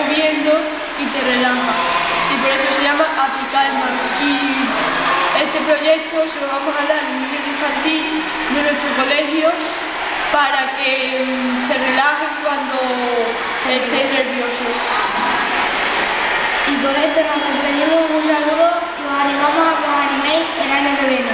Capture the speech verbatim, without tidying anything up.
comiendo y te relaja. Y por eso se llama Apicalma. Y este proyecto se lo vamos a dar a un niño infantil de nuestro colegio para que um, se relajen cuando estéis nerviosos. Y con esto nos despedimos, un saludo y os animamos a que os animéis el año que viene.